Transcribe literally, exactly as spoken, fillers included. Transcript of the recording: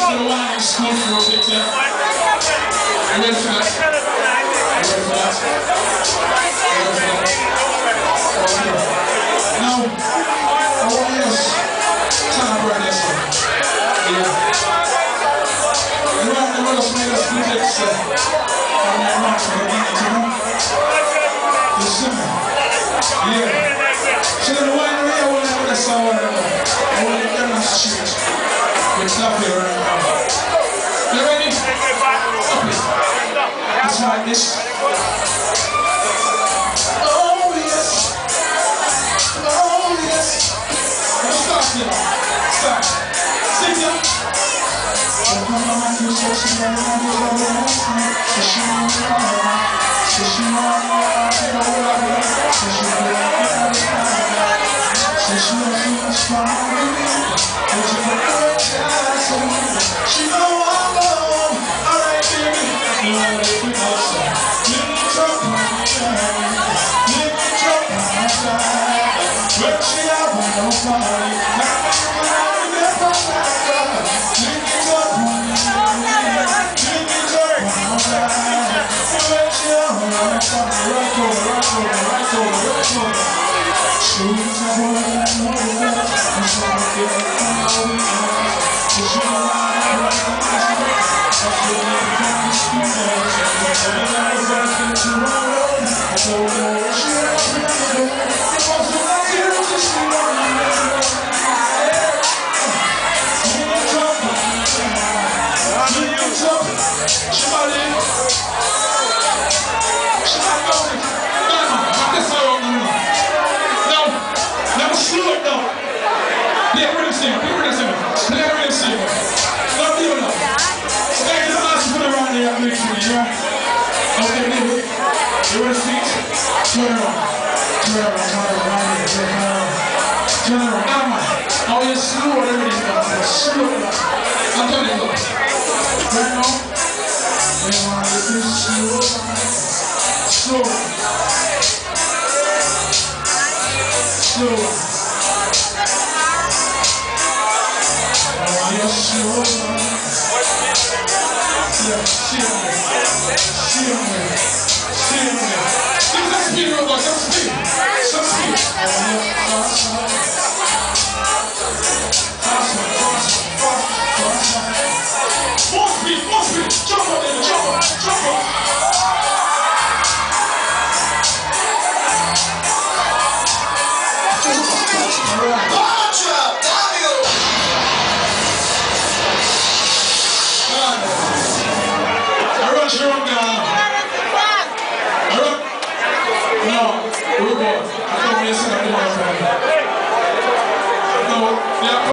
to the wine and school for a bit, yeah? You ready for that? You ready for that? You ready for that? Okay. Now, I want you to celebrate this one. Yeah. You want to just make us do this, uh, on that march for the minute, you know? You see me? Yeah. So the wine here, I want to have this hour, I want to demonstrate with stuff here right now. You ready? Up it. It's like this. Oh yes. Oh yes. Now start here. Start. Sit here. She know I'm alone. Alright, baby. You wanna live with us? Let me drop my side. Let me drop my side. When she out with nobody, now I'm never back. Let me drop my side. Let me drop my side. When she out with nobody, right over, right over, right over, right over. She's a boy that knows that. I'm trying to get her out of the house. She's a Yeah, we're gonna sing. We're gonna sing. We're gonna sing. Don't do it now. Thank you so much for the round here. I'm going to you. Okay, baby. You want to see? Turn around. Turn around. Turn around. Turn around. Turn around. Come on. Oh, you're slow. Everything's going slow. I'm telling you. Right now. We want to do slow. Slow. Slow. Slow. Yeah, see me. See me. See me. Give us some speed, Robot. Some speed. Some speed. Fast one. Fast one. More speed. More speed. Jump up, baby. Jump up. Jump up. All right. Sure, God. No, we're good. I thought we were going to